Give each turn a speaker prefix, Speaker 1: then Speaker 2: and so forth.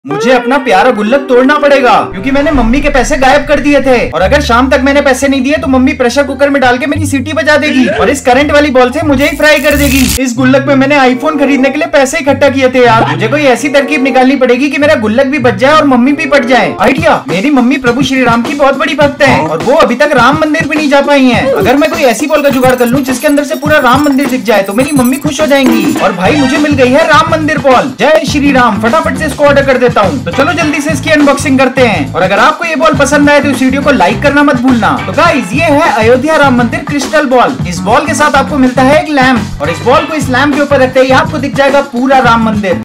Speaker 1: मुझे अपना प्यारा गुल्लक तोड़ना पड़ेगा क्योंकि मैंने मम्मी के पैसे गायब कर दिए थे और अगर शाम तक मैंने पैसे नहीं दिए तो मम्मी प्रेशर कुकर में डाल के मेरी सीटी बजा देगी और इस करंट वाली बॉल से मुझे ही फ्राई कर देगी। इस गुल्लक में मैंने आईफोन खरीदने के लिए पैसे इकट्ठा किए थे यार। मुझे कोई ऐसी तरकीब निकालनी पड़ेगी कि मेरा गुल्लक भी बच जाए और मम्मी भी बच जाए। आइडिया, मेरी मम्मी प्रभु श्री राम की बहुत बड़ी भक्त है और वो अभी तक राम मंदिर भी नहीं जा पाई है। अगर मैं कोई ऐसी बॉल का जुगाड़ कर लूँ जिसके अंदर से पूरा राम मंदिर दिख जाए तो मेरी मम्मी खुश हो जाएंगी। और भाई मुझे मिल गई है राम मंदिर बॉल। जय श्री राम। फटाफट से इसको ऑर्डर कर देता हूँ। तो चलो जल्दी से इसकी अनबॉक्सिंग करते हैं। और अगर आपको ये बॉल पसंद आए तो इस वीडियो को लाइक करना मत भूलना। तो गाइस ये है अयोध्या राम मंदिर क्रिस्टल बॉल। इस बॉल के साथ आपको मिलता है एक लैंप और इस बॉल को इस लैंप के ऊपर रखते ही आपको दिख जाएगा पूरा राम मंदिर।